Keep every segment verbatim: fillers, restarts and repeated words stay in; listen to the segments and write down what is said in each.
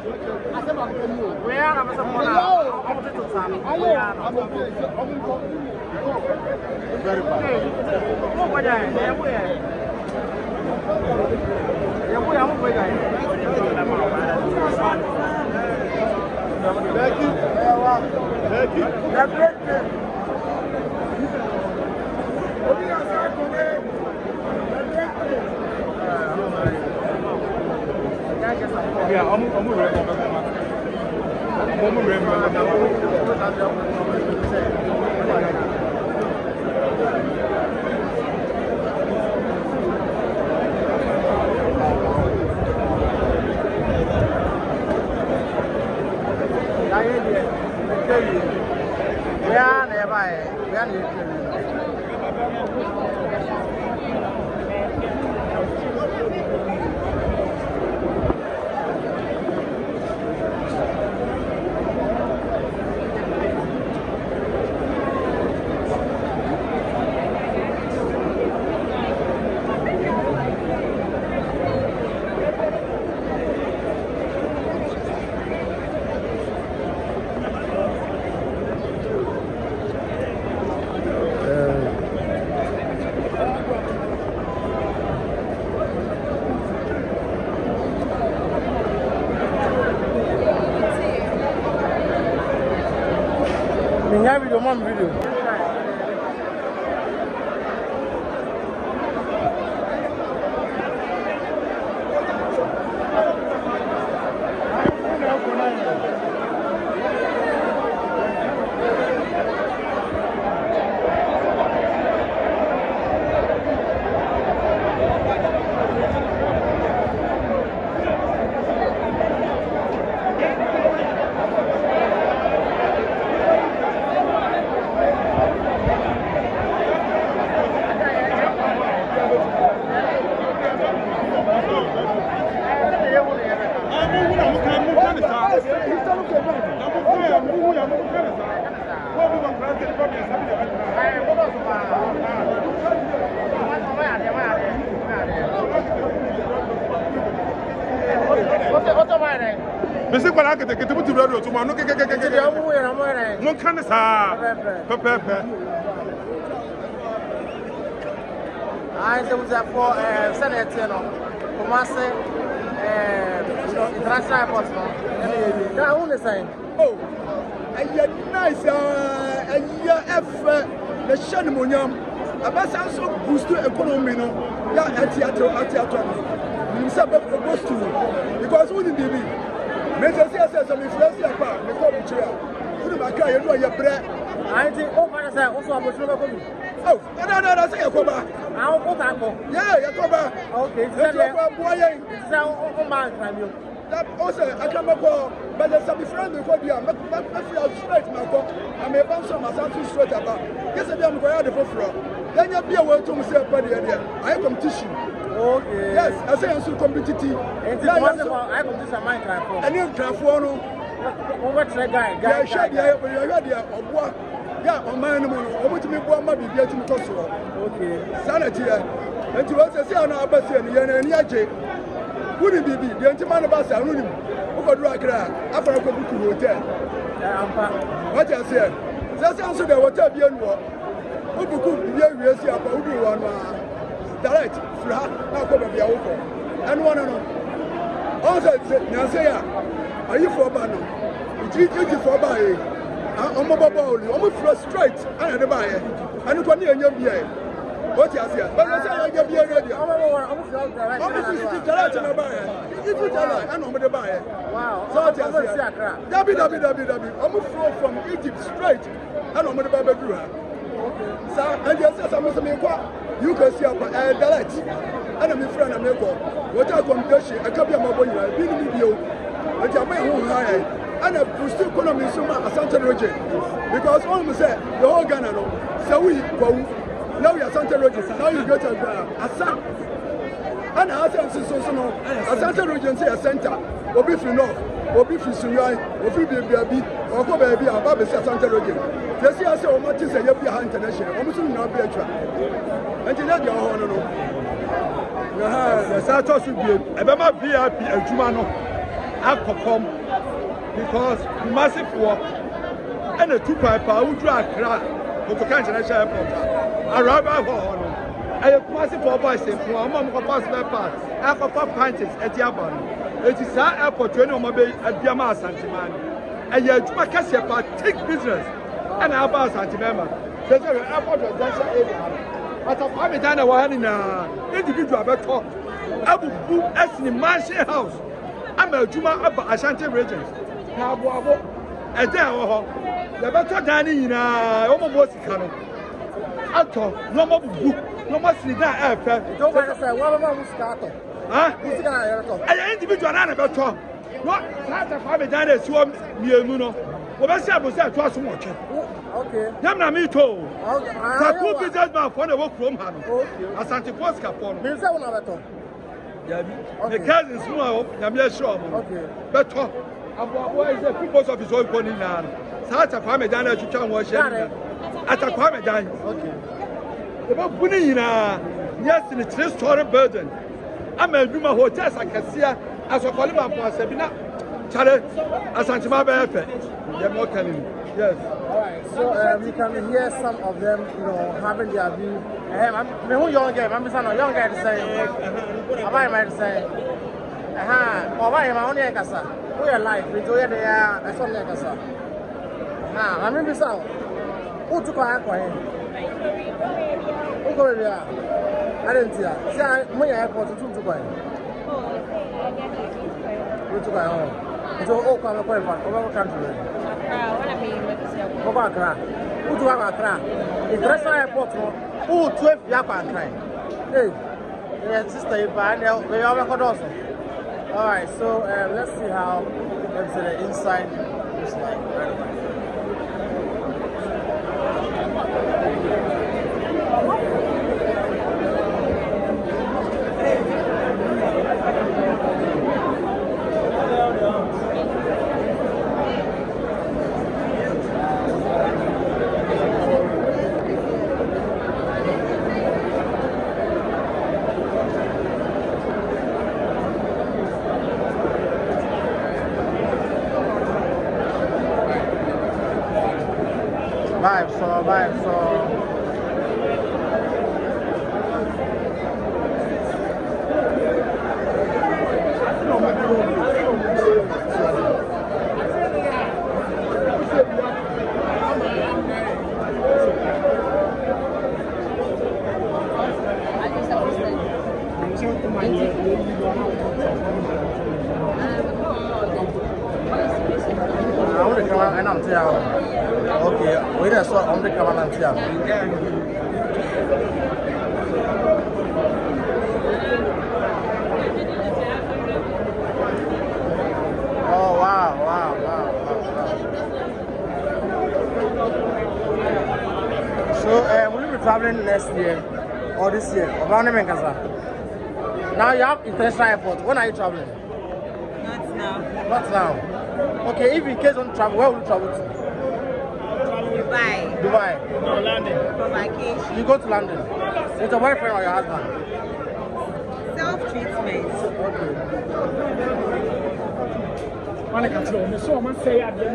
We are a very bad. Yeah, I'm I'm ready. I'm ready. Yeah, nearby. Yeah, video, mom video. Mese kwa la kete kete buti radio to ma no keke keke keke no kan sa pepepe ai se usa for eh senate no commencer eh international airport no na who say oh ayi nice ah ayi f the shan monyam abasa so boost economy no ya atiato atiato ni sabe boost because who need be Major C S S some influence ya pa me ko buchira unu maka ye no ye bre I think o para say o so abochiro ko mi oh no no no say ye ko ba ah o ta ko yeah ye ko ba okay say ye ko bo ye say o man kan yo that also akama ko but there some friend ko dia me me free straight na ko am e ban so ma sa too straight aba yes e dem ko ya de foforo then you be away to say pa dia dia I competition. Okay. Yes, I say I'm so competitive. And I come to some mind for. And you can for no. What the guy? Guy, guy. Yeah, but you are there. Obwa. Yeah, on my name. Omo to me bo ma bi dia to me koso. Okay. Sanity. And you also say na abase ni ye na ni aje. Wudi bibi, the anti-man about Sanunim. Who got Rakra after a Kobuku hotel? What I said, that's also the hotel beyond war. Who could be a see about who one direct, flat, now come up your and one and all. Also, Nazaya, are you for Bano? It's easy for Baye. I'm a ball, almost frustrate, and the buyer, and you can hear your beer. What you say? But I say I get beer ready. I'm almost direct and a buyer. If you tell I know the buyer. Wow. So what you say? W W W W. I'm a flow from Egypt straight. I know the Bible grew up. Okay. So, and you say something you can see a direct. And I'm a friend of Meko. What I competition, I can't be a mobile. I've been with you. But I'm a high. And I push the economy so much as Santa Roger. Because almost said the whole Ghana, so we go. Now you are Santa Roger, now you go to Asa. And I ask them so no. A Santa Roger say a center, or be free north, or be free Sunyai, or free baby, or go baby, or Baby Santa Roger. They say I say, oh, what is a Yabi International, almost not be a trap. And you know, your honor. The Sato should be a Bama V I P and Jumano. akọkọm because massive work and a two pipe would drag Otumfuo International Airport. Arrive at home. I have massive for boys in one of pass by pass. I have five pints at Yaban. It is our airport to any at Diama Santiman. And yet, you can see about take business and about Santimema. The airport was just area. But I'm done a while in a individual talk. I will book as in the mansion house. I'm a Juma about Ashanti regions. Now, and there, the better dining in a almost coming. Ato, no more book, no more sleep. I don't want to say, what about Mustato? Huh? I individual and about talk. What? That's a family done as you are near Muno. Well, I said, was that twice much. Okay. Yamna me told. I could be just about for the work from home. Okay. As Santipo's capon. Means I want to talk. The cousins know, I'm sure. Okay. But talk. Why is the people's of his own pony now? Such a family done as you can watch it. At a family done. Okay. About putting in a yes in a three story building. I'm a Duma hotels I can see as a Colima for Sabina. Charlie, as Santima Befe. They're not telling me. Yes. All right. So uh, we can hear some of them, you know, having their view. I'm who young guy, I'm a young guy to say. Am I might say? Aha, or why am I only a cassa? We are live, we do it there, that's only a cassa. Ah, I mean, so who took our coin? Who go there? I didn't see her. See, I may airport to Tutu. Who took our home? So, oh, come on, over country. Over Accra. Who took our Accra? International airport, who twelve Japan crime? Hey, yeah, sister, if I know, we are also. All right, so uh, let's see how let's say the inside looks like. Vibe, so vibe, so. I want to come out and I'm telling. Okay, we just saw on the camera and see. Oh wow, wow, wow, wow, wow. So, uh, will you be traveling next year or this year? Now you have international airport. When are you traveling? Not now. Not now. Okay, if in case you don't travel, where will you travel to? Dubai. Dubai. No, London. For vacation. You go to London with your boyfriend or your husband? Self-treatment. Okay. One can throw me so much say at the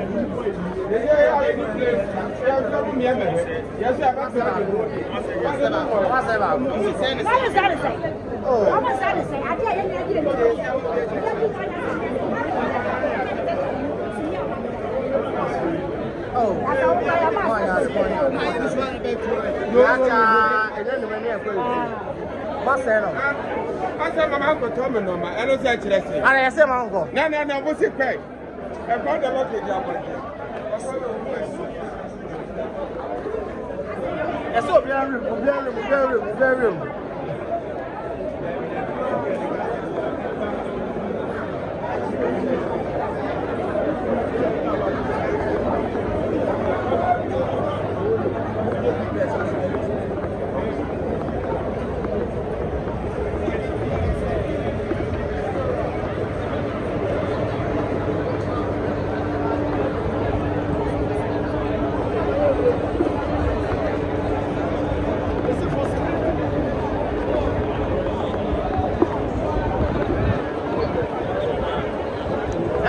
Oh, what's that? I said, my uncle told me no, I don't say it. I said, my uncle. No, no, no, what's it pay? I found a lot of job. I saw very room, very room, very room, very room.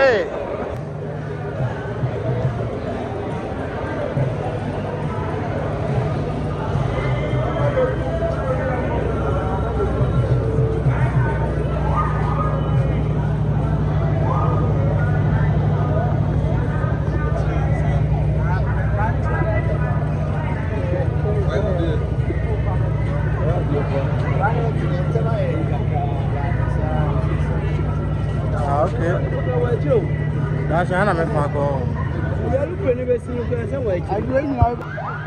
Hey. That's why I'm not going to go. We are looking at the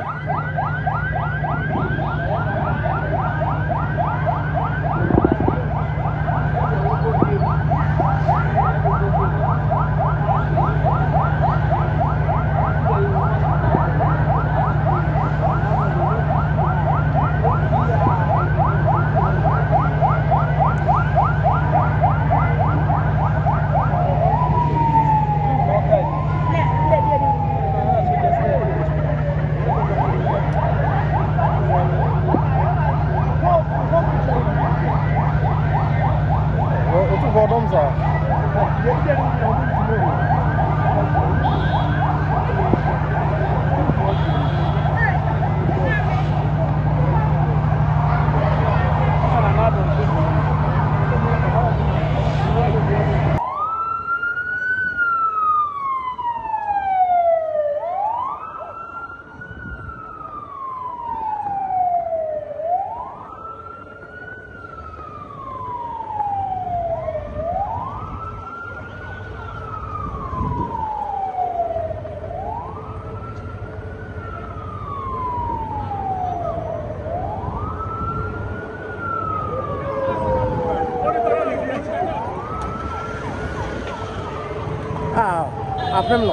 Prempeh.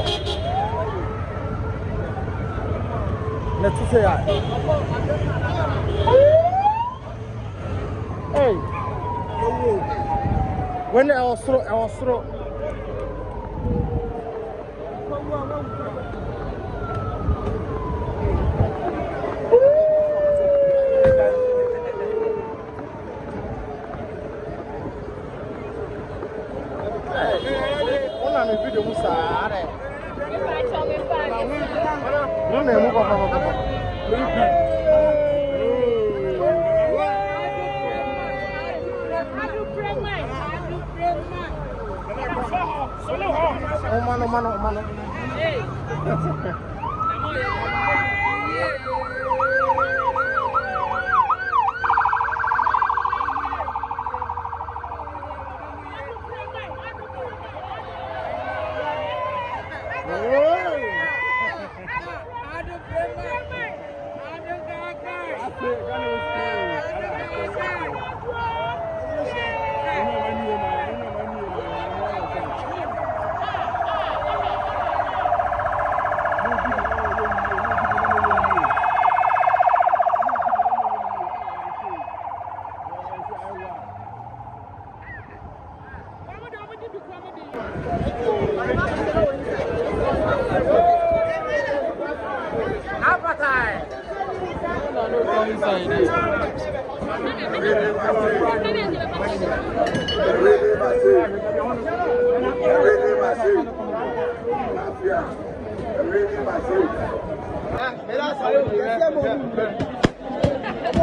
Let's say that. Hey. When I was through, I was through. Mano, mano, mano. Hey.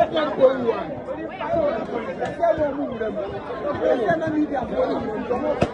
Media